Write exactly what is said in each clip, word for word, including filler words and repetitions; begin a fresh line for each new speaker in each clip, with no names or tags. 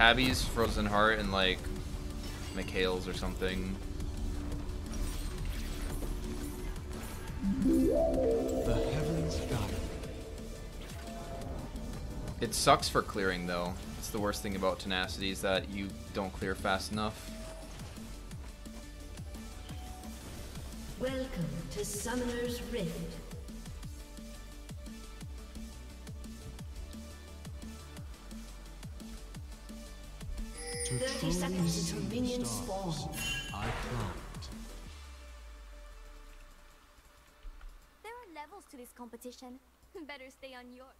Tabby's Frozen Heart and like Mikhail's or something.
The heavens guide.
It sucks for clearing though. It's the worst thing about Tenacity is that you don't clear fast enough.
Welcome to Summoner's Rift. thirty seconds until minions spawn.
I climbed.
There are levels to this competition. Better stay on your.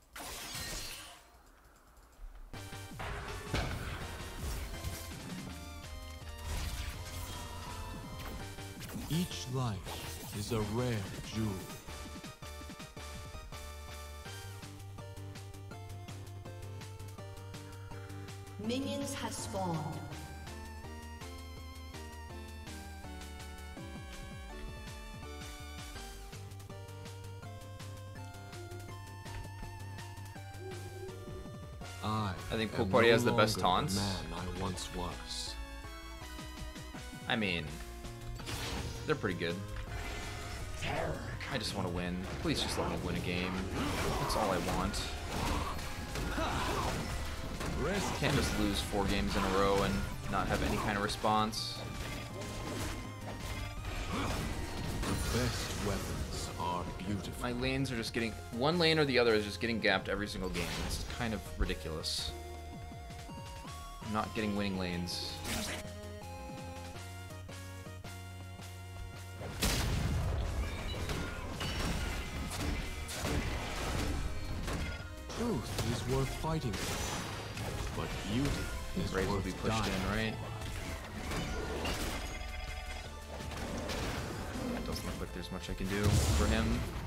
Each life is a rare jewel.
Minions have spawned.
I,
I think Pool
am
Party
no
has the best
longer the
taunts.
man I once was.
I mean, they're pretty good. I just want to win. Please just let me win a game. That's all I want. Can't just lose four games in a row and not have any kind of response.
The best weapons are beautiful.
My lanes are just getting... One lane or the other is just getting gapped every single game. It's kind of ridiculous. I'm not getting winning lanes.
Truth is worth fighting for, but beauty is
Raze will
worth
be pushed
dying
in, right?
for.
It doesn't look like there's much I can do for him.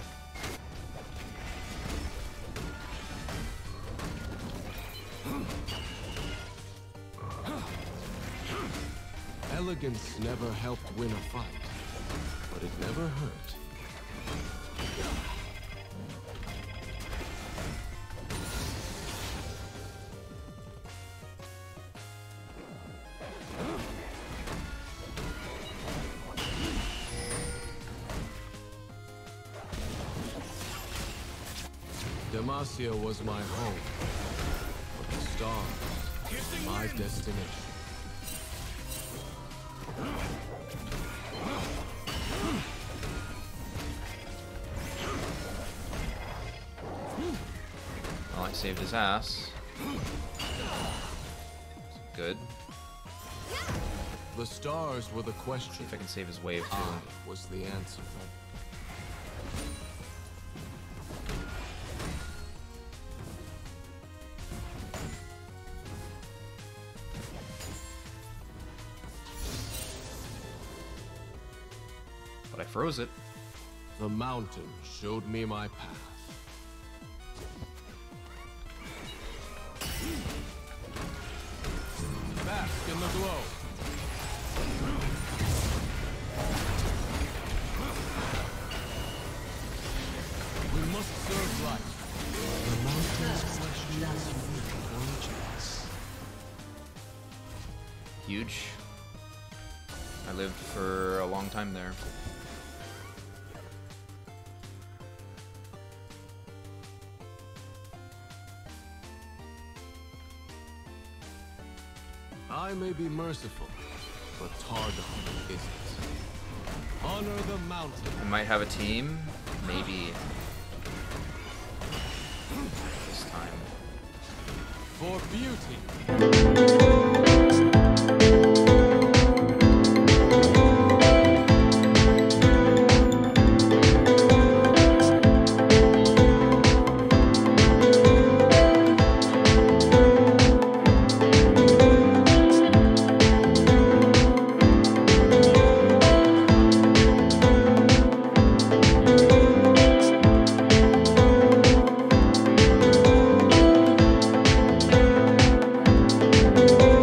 Elegance never helped win a fight, but it never hurt. Demacia was my home, but the stars were my destination.
Well, I saved his ass. Good.
The stars were the question.
See if I can save his wave too.
I was the answer.
But I froze it.
The mountain showed me my path. Bask in the glow. We must serve right. The mountain's flesh is gorgeous.
Huge. I lived for a long time there.
I may be merciful, but Targon isn't. Honor the mountain.
I might have a team. Maybe. This time.
For beauty.
You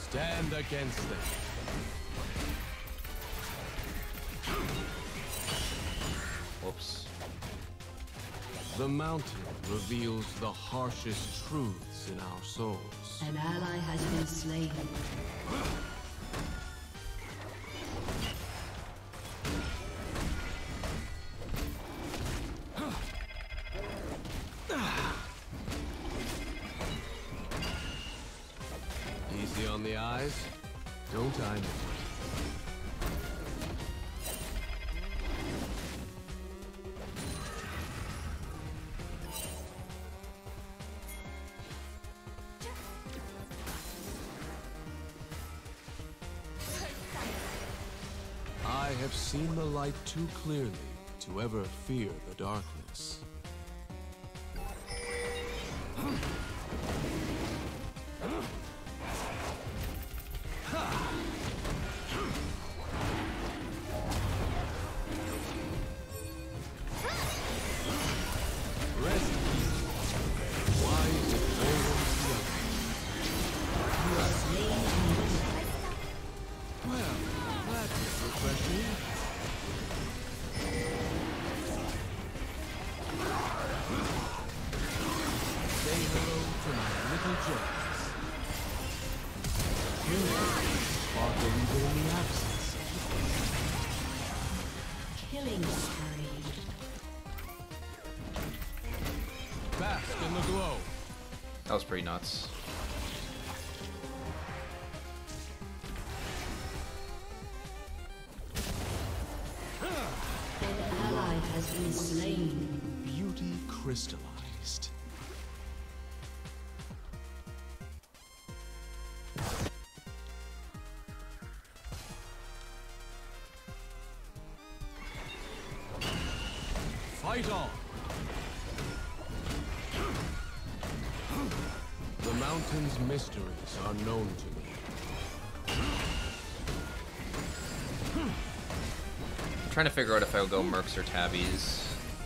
Stand against them.
Whoops.
The mountain reveals the harshest truths in our souls.
An ally has been slain.
Easy on the eyes, don't I know? I have seen the light too clearly to ever fear the darkness. Rest easy. Why is it always the other? Well, that is refreshing. Say hello to my little James. Killing sparkle even in the absence.
Killing spree.
Bask in the glow.
That was pretty nuts.
An ally has been slain.
Beauty crystallized. Fight on! The mountain's mysteries are known to me.
I'm trying to figure out if I'll go Mercs or Tabbies.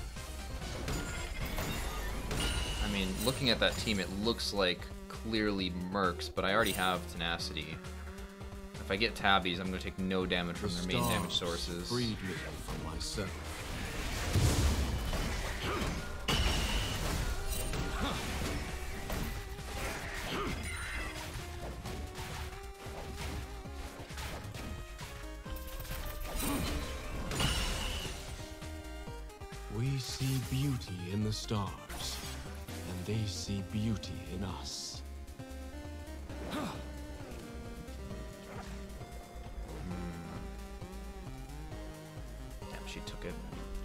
I mean, looking at that team, it looks like clearly Mercs, but I already have Tenacity. If I get Tabbies, I'm going to take no damage from their main damage sources.
Freed me from myself. We see beauty in the stars, and they see beauty in us.
Damn, she took it.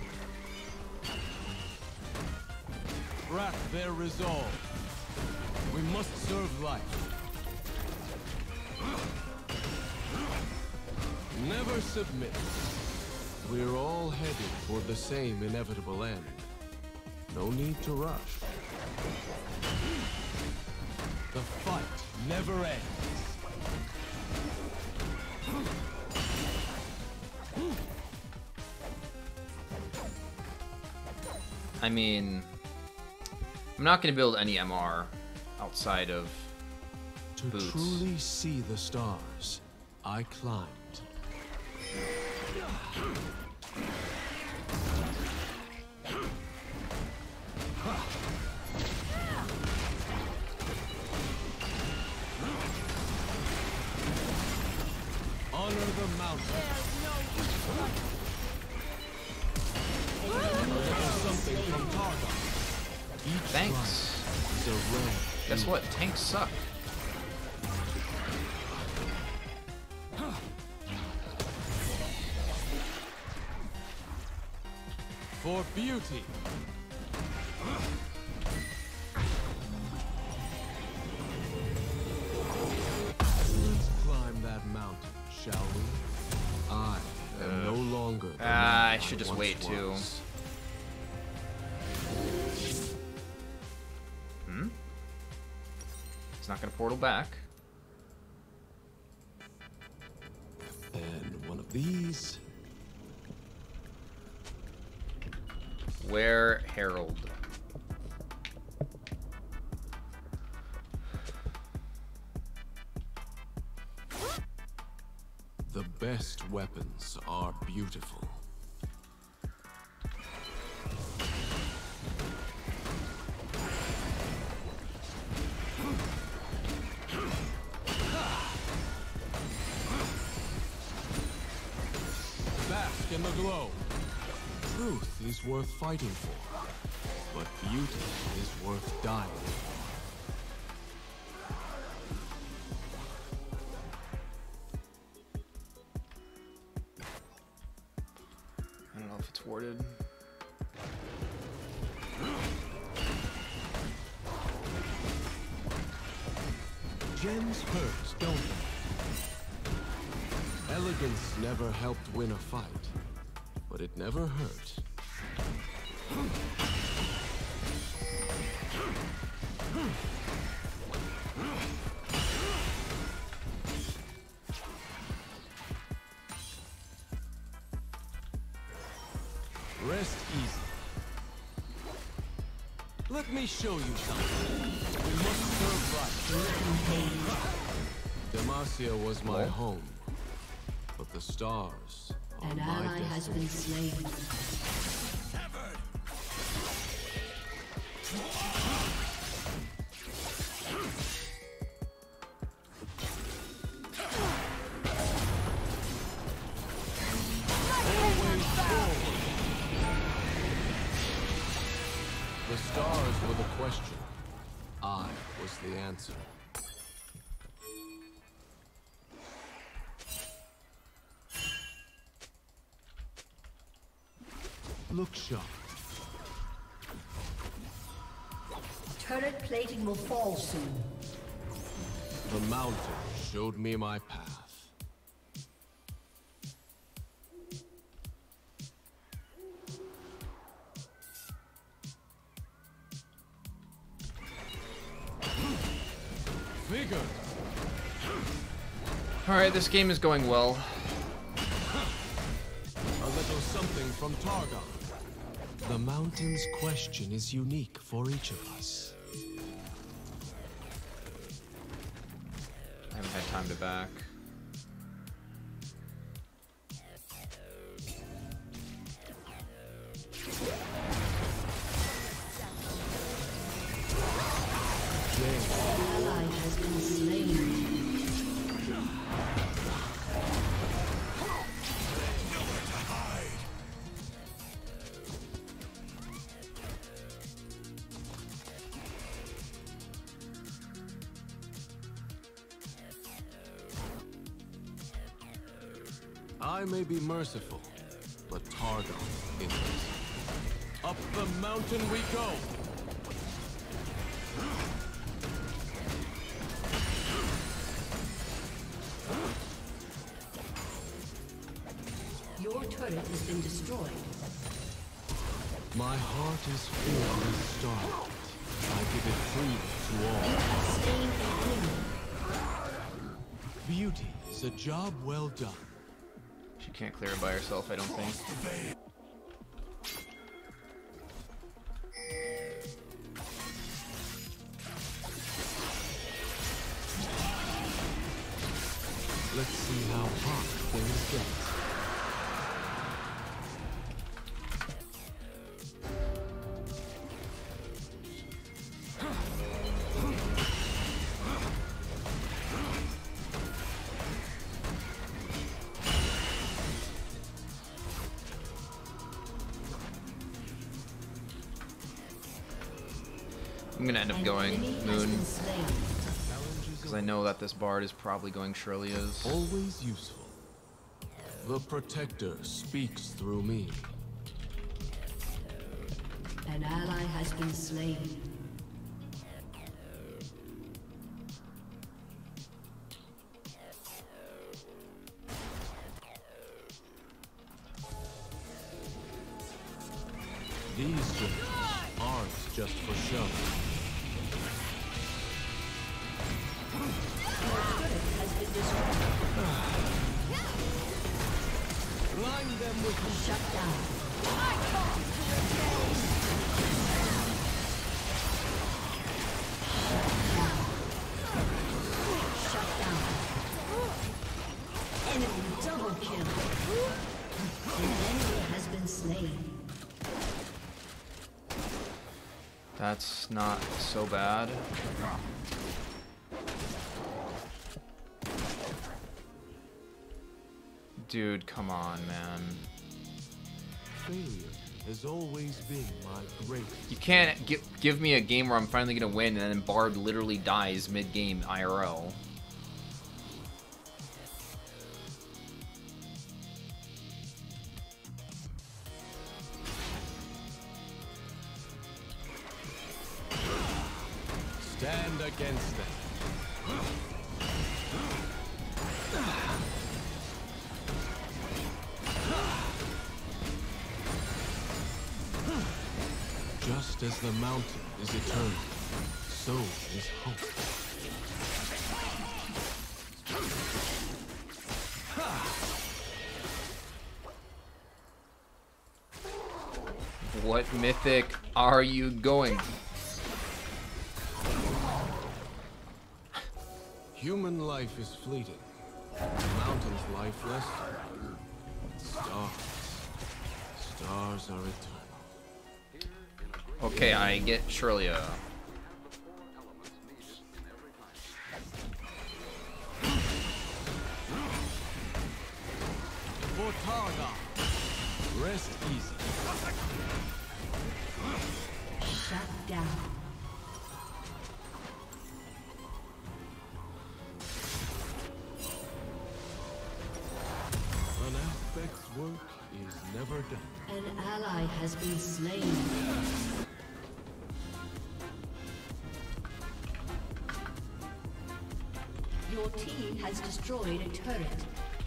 Crack their resolve. We must serve life. Never submit. We're all headed toward the same inevitable end. No need to rush. The fight never ends.
I mean, I'm not going to build any M R outside of
To
boots.
truly see the stars, I climbed. Honor the mountain. There's something from Targon. Each
Thanks.
life is a rare.
Guess what? Tanks suck.
For beauty. Let's climb that mountain, shall we? I am no longer the
Ah,
man
I should just
once
wait, too.
was.
Hmm? It's not going to portal back.
And one of these.
Where Herald?
best weapons are beautiful. Bask in the glow. Truth is worth fighting for, but beauty is worth dying for.
I don't know if it's warded.
Gems hurt, don't they? Elegance never helped win a fight, but it never hurt. Rest easy. Let me show you something. We must serve right. Demacia was my
Hello?
home, but the stars are
An
my
ally has
destiny.
been slain.
The stars were the question. I was the answer. Look sharp.
Turret plating will fall soon.
The mountain showed me my path. Vigor!
Alright, this game is going well.
A little something from Targon. The mountain's question is unique for each of us.
I haven't had time to back.
An ally has been slain.
I may be merciful, but Targon isn't. Up the mountain we go!
Your turret has been destroyed.
My heart is filled with starlight. I give it freely to all.
Slain an enemy.
Beauty is a job well done.
She can't clear it by herself, I don't think.
Let's see how hot things get.
I'm gonna end up
An
going
enemy has
Moon,
been slain.
because I know that this bard is probably going Shirley's.
Always useful. The Protector speaks through me.
An ally has been slain.
These gems aren't just for show.
Turret has been destroyed.
Blind them with
Shut down. Shut down. Enemy double Has been slain.
That's not so bad. Dude, come on, man.
Failure has always been my greatest.
You can't gi give me a game where I'm finally gonna win and then Bard literally dies mid-game I R L.
Stand against them. Just as the mountain is eternal, so is hope.
What mythic are you going?
Human life is fleeting. The mountain's lifeless. Stars. Stars are eternal.
Okay, I get Shirlea.
For Targa, rest easy.
Shut down.
An aspect's work is never done.
An ally has been slain. Your team has destroyed a turret.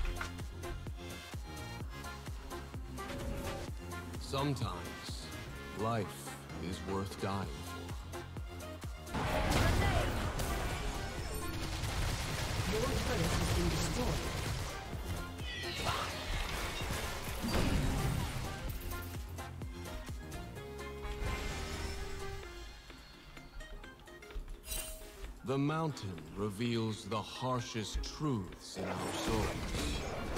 Sometimes, life is worth dying for.
Your turret has been destroyed.
The mountain reveals the harshest truths in our souls.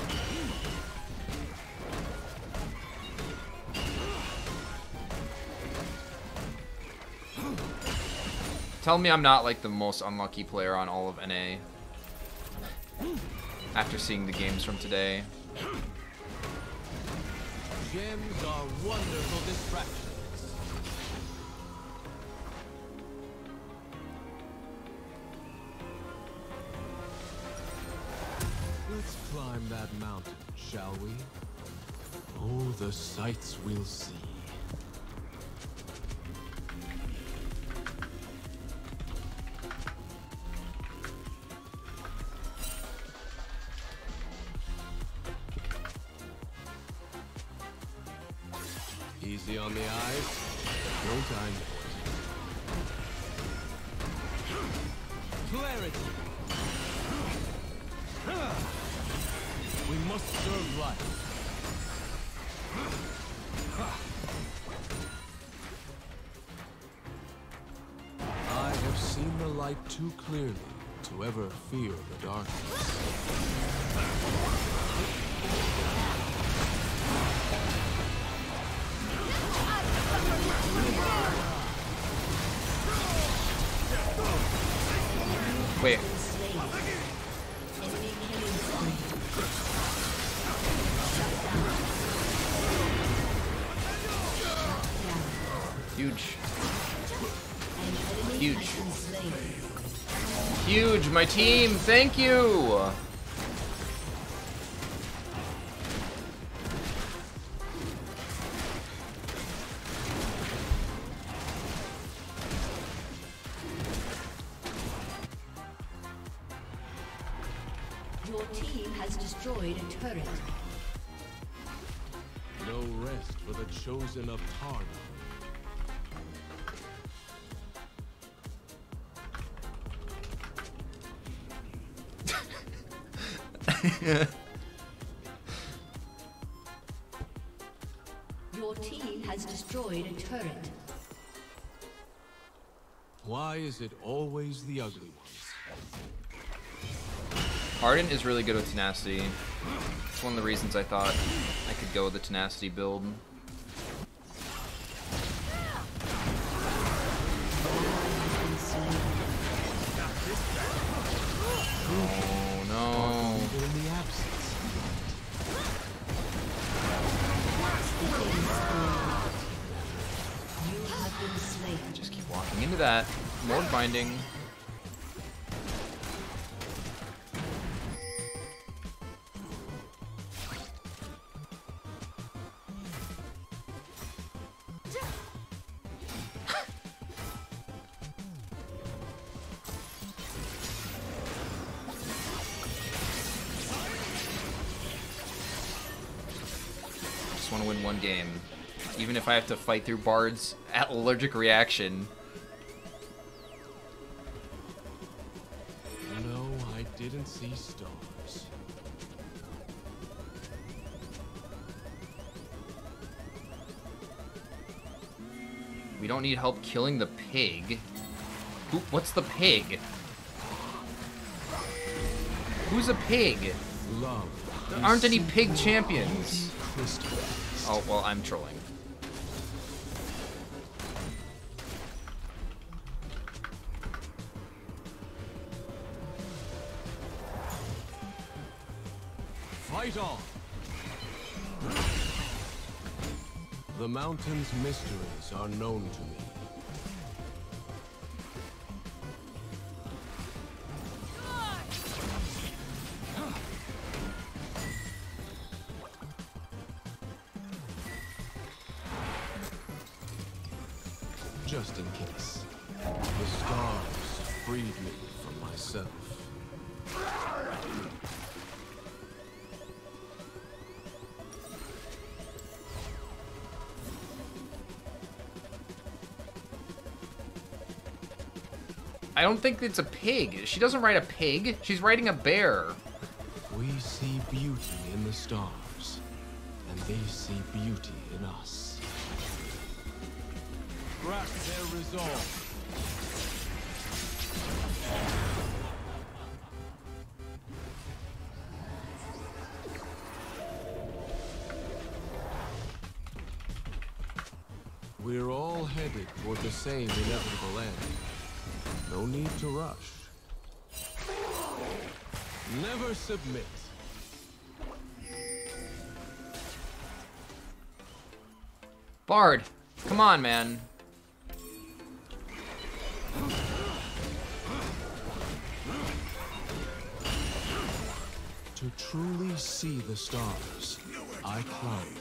Tell me I'm not like the most unlucky player on all of N A. After seeing the games from today.
Gems are wonderful distractions. Let's climb that mountain, shall we? Oh, the sights we'll see. Easy on the eyes. No time. Clarity. We must serve life. I have seen the light too clearly to ever fear the darkness.
Wait. Huge. Huge. Huge, my team, thank you!
Your team has destroyed a turret.
No rest for the chosen of Targa.
Your team has destroyed a turret.
Why is it always the ugly ones?
Ardent is really good with tenacity. It's one of the reasons I thought I could go with the tenacity build. Oh no. Just keep walking into that. More binding. Want to win one game, even if I have to fight through Bard's allergic reaction.
No, I didn't see stars.
We don't need help killing the pig. Who, what's the pig? Who's a pig?
Love.
There aren't any pig champions.
Crystal.
Oh, well, I'm trolling.
Fight on! The mountain's mysteries are known to me. Just in case. The stars freed me from myself.
I don't think it's a pig. She doesn't ride a pig. She's riding a bear.
We see beauty in the stars, and they see beauty in us. Grasp their resolve. We're all headed toward the same inevitable end. No need to rush. Never submit.
Bard, come on, man.
To truly see the stars, I climbed.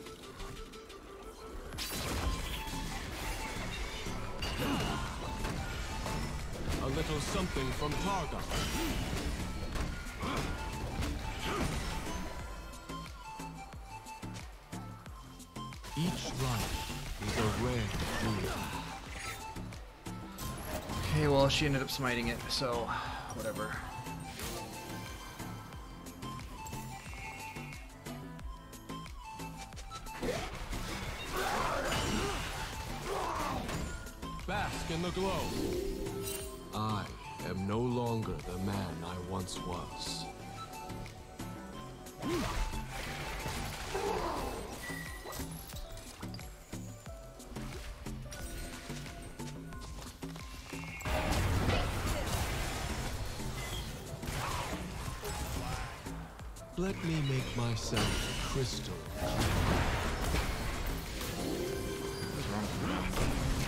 A little something from Targa. Each life is a rare jewel.
Okay, well, she ended up smiting it, so whatever.
Bask in the glow. I am no longer the man I once was. Let me make myself crystal clear.
What's wrong with me?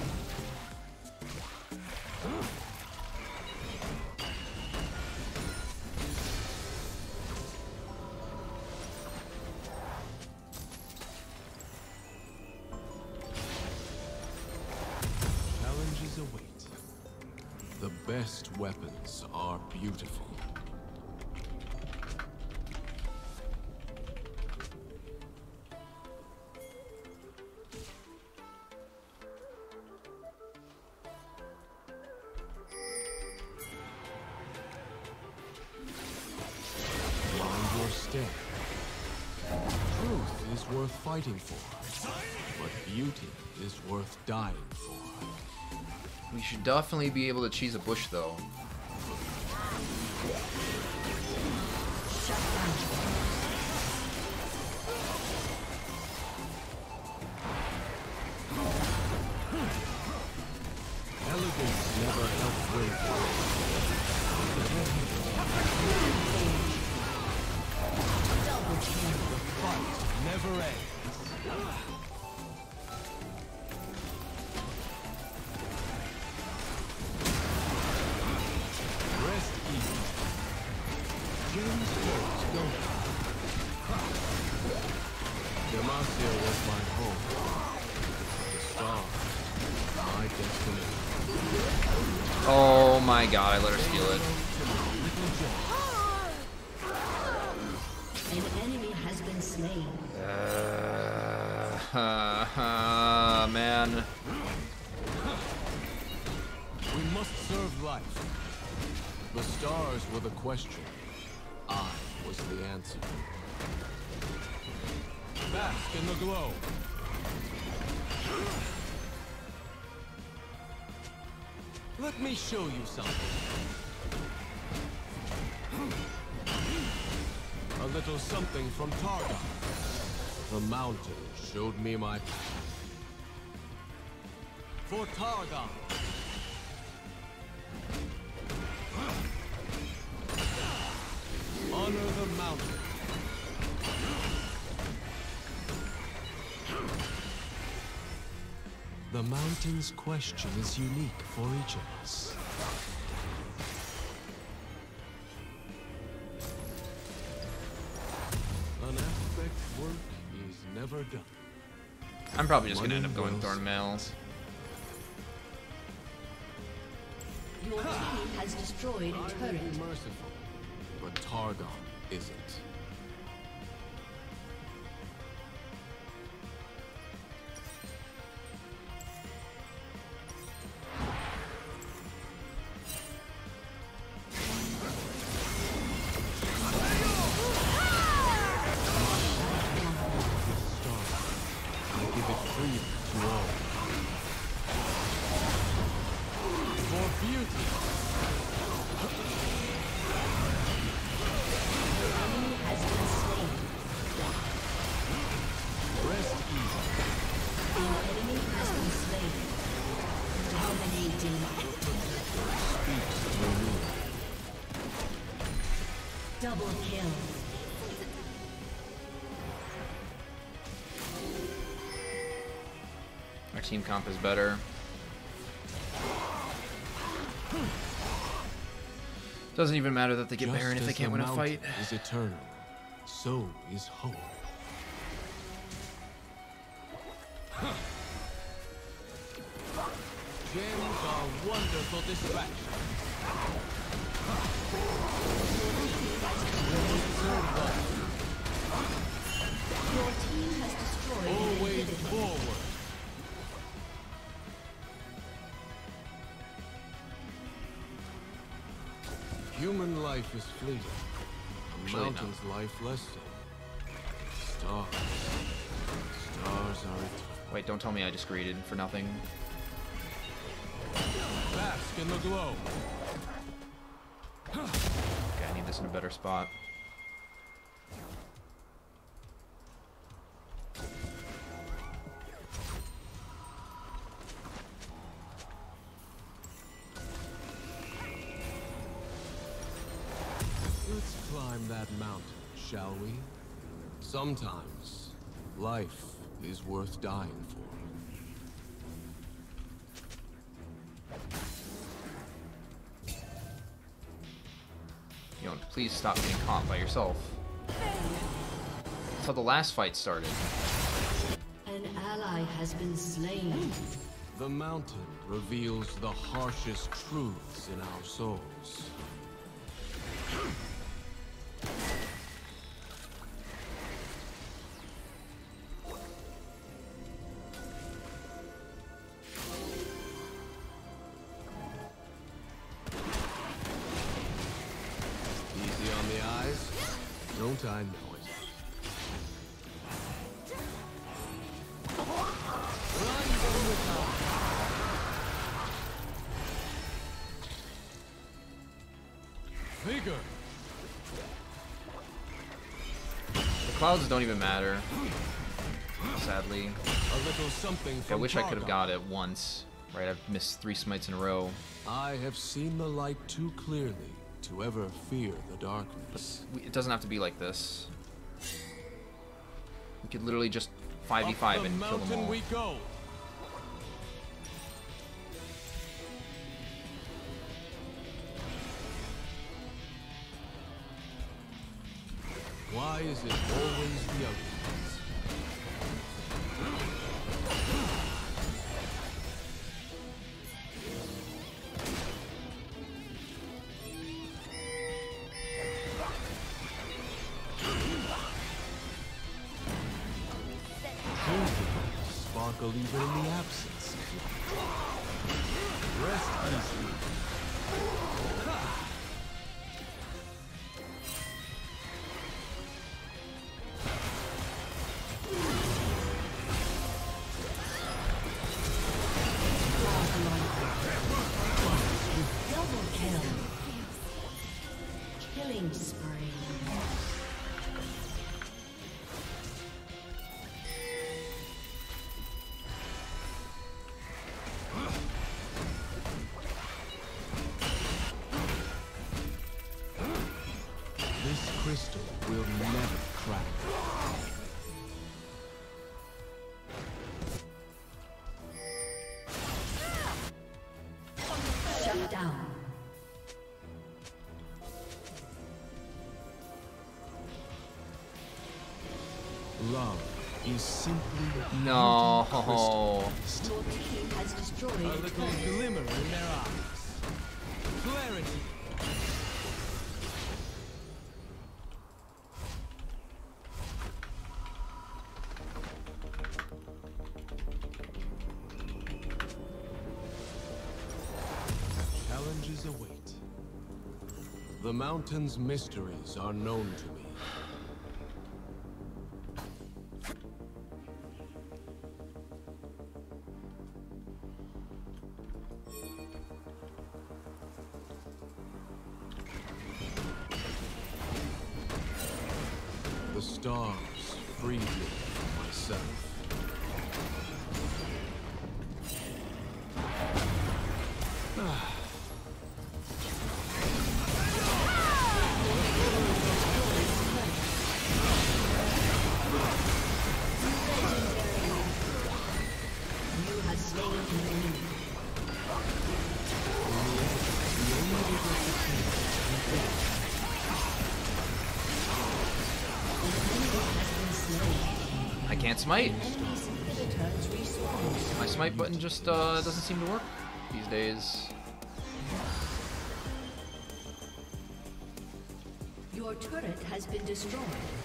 Challenges await. The best weapons are beautiful. Mind your step. Truth is worth fighting for, but beauty is worth dying for.
We should definitely be able to cheese a bush, though.
James Jones, don't you? Demacia was my home. The star, my destiny.
Oh my god, I let her steal it.
An enemy has been slain.
Uh, uh, uh, man.
We must serve life. The stars were the question. I was the answer. Bask in the glow. Let me show you something. A little something from Targon. The mountain showed me my path. For Targon. Honor the mountain. The mountain's question is unique for each of us. An aspect work is never done.
I'm probably just gonna
Money
end up going
grows.
Thornmails.
Your team has destroyed
I
a
may
turret.
be merciful, but Targon isn't. I give it freedom to all. For beauty.
Enemy has been slain.
Rest easy.
An enemy has been slain. Dominating.
Speaks through me.
Double kill.
Our team comp is better. Doesn't even matter that they get
Just
Baron if they
as
can't
the
win a
mountain
fight.
is eternal, so is hope. Gems are wonderful distractions.
Your team has destroyed an
Always
inhibitor.
forward. Human life is fleeting. A
Actually, no.
mountain's life less so. Stars. Stars are eternal.
Wait, don't tell me I just greeted for nothing.
Bask in the glow.
Okay, I need this in a better spot.
Let's climb that mountain, shall we? Sometimes, life is worth dying for.
You know, please stop getting caught by yourself. That's how the last fight started.
An ally has been slain.
The mountain reveals the harshest truths in our souls. Easy on the eyes, don't I know it? Run from the top. Vigor.
The clouds don't even matter. Sadly.
A little something
I
from
wish I could have
Targon.
got it once. Right, I've missed three smites in a row.
I have seen the light too clearly to ever fear the darkness.
We, it doesn't have to be like this. We could literally just five v five
Up the
and kill them
mountain
all.
we go. Why is it always the ugly ones? Sparkle even in the absence of light. Rest easy.
Double kill. Killing spree.
This crystal will never crack.
Shut down.
Love is simply
No.
Your team has destroyed
A
a
little
turret.
glimmer in their eyes. Clarity.
challenges await. The mountain's mysteries are known to me. The stars freed me from myself.
You have slain an enemy.
I can't smite.
Enemy's inhibitor has respawned.
My smite button just uh, doesn't seem to work these days.
Your turret has been destroyed.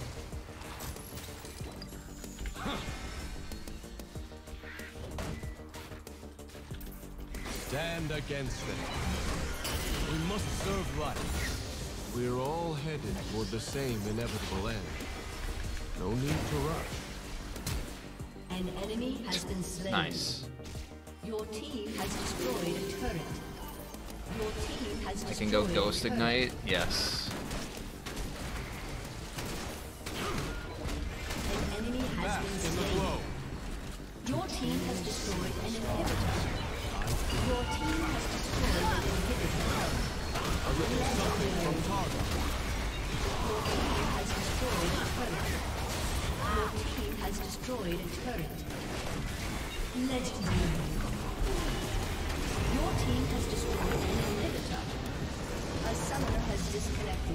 Stand against them.
We must serve life.
We're all headed toward the same inevitable end. No need to rush.
An enemy has been slain.
Nice.
Your team has destroyed a turret. Your team has destroyed
I can go
a
Ghost
turret.
Ignite. Yes.
An enemy has
Back
been
in the
slain.
flow.
Your team has destroyed an inhibitor. Your team has destroyed an inhibitor.
A little something from Targa.
Your team has destroyed a turret. Your team has destroyed a turret. Legendary. Your team has destroyed an inhibitor. A summoner has disconnected.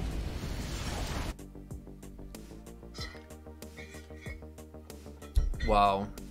Wow.